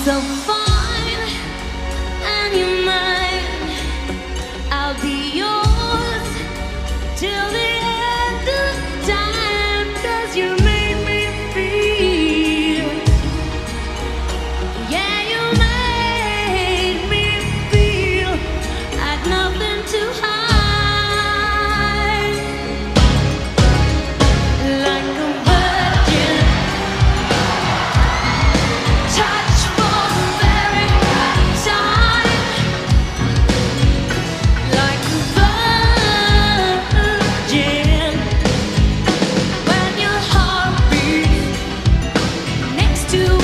so fine, and you're mine. I'll be yours till the end of time, 'cause you made me feel, yeah, you made me feel like nothing to hide, like a virgin touch for the very time, like a virgin when your heart beats next to